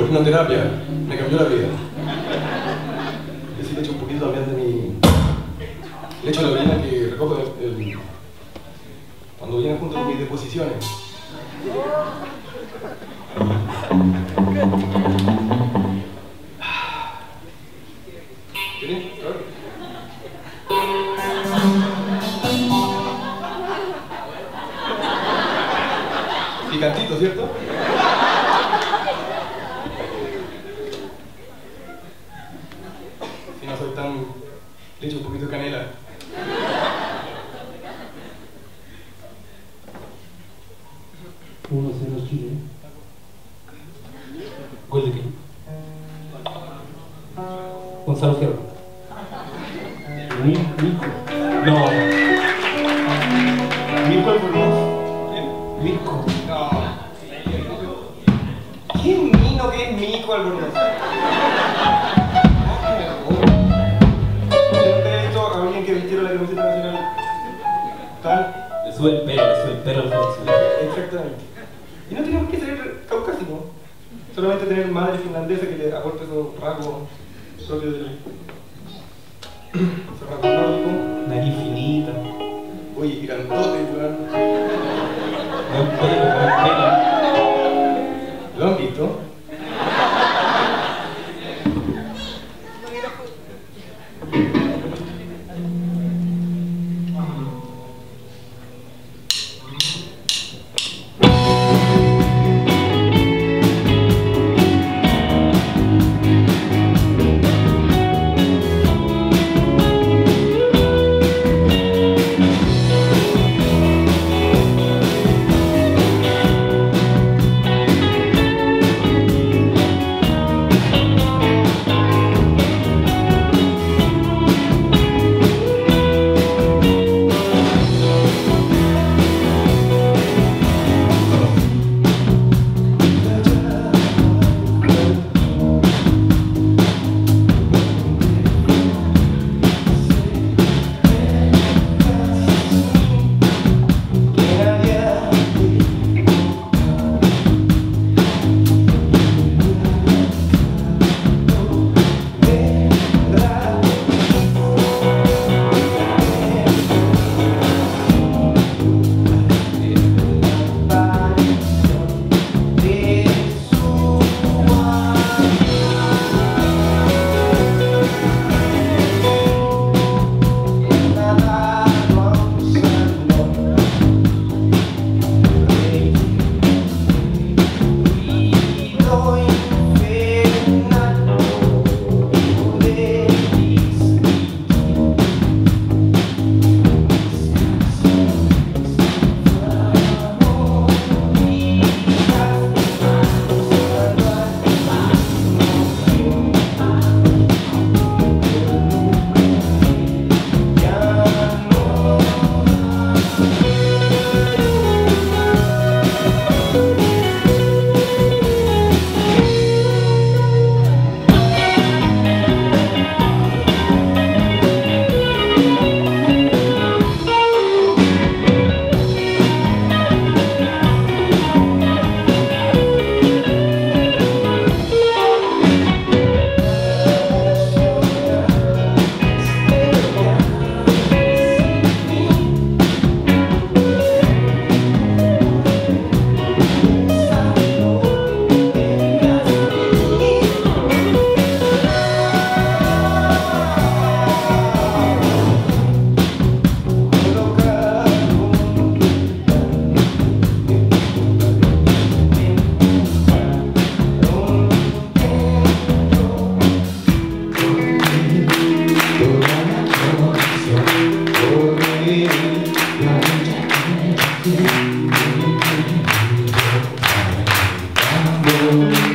hipnoterapia me cambió la vida. Yo sí le echo un poquito también de mi... Le echo la orina que recojo cuando vienen junto con mis deposiciones. ¿Querés? Picantito, ¿cierto? Si no soy tan... Le echo un poquito de canela. 1-0 Chile. ¿Gol de quién? Gonzalo Fierro. Mirko. No. Mirko Albornoz. Mirko. No. ¿Qué mino que es Mirko Albornoz? ¿Ustedes visto a alguien que vistiera la camiseta nacional? ¿Tal? Le sube el pelo al fondo. Exactamente. Y no tenemos que ser caucásicos. Solamente tener madre finlandesa que le aporte esos rasgos propios del... Esos rasgos nórdicos. Nariz finita. Oye, grandote, weón. Buen pelo. ¿Lo han visto? Thank you.